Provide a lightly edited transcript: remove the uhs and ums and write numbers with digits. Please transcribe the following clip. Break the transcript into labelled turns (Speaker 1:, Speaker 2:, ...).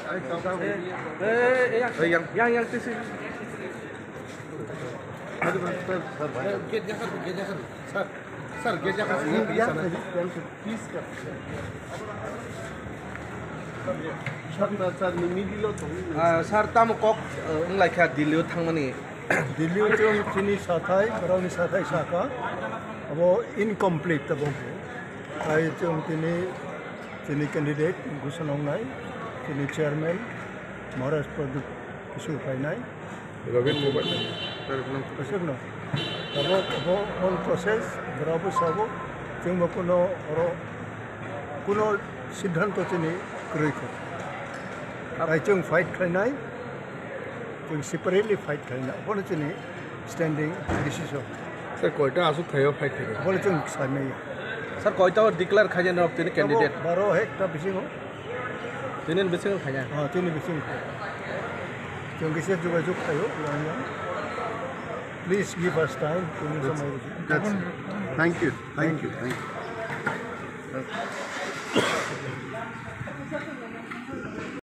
Speaker 1: yang tisi. Sar tamu kok laikha Delhi thangmani.
Speaker 2: Delhi 좀 진이 사타이 그러니 사타이 사카 뭐 incomplete abo ay 좀 진이 candidate घोषणा होनाय 진이 chairman Maharashtra Pradesh Kishore फाइनाय
Speaker 1: Robin Mobile.
Speaker 2: कसरनो abo on process बराबर सबो जों कुनो सिद्धांत चिनि ग्रहखौ ay जों fight खालायनाय जों separately fight खालायना बोले जोंनि standing decision
Speaker 1: Sir, koita asuk thayo fight kare.
Speaker 2: बोले जों साननाय
Speaker 1: Sir, koita declare khajan of tini candidate.
Speaker 2: 12 हेक्टा बिसिङाव
Speaker 1: Tinin bising khanya.
Speaker 2: तिनी बिसिङ जों गेसे जुगाजुग थायो please give us time कुनै समय
Speaker 3: Thank you. Thank you.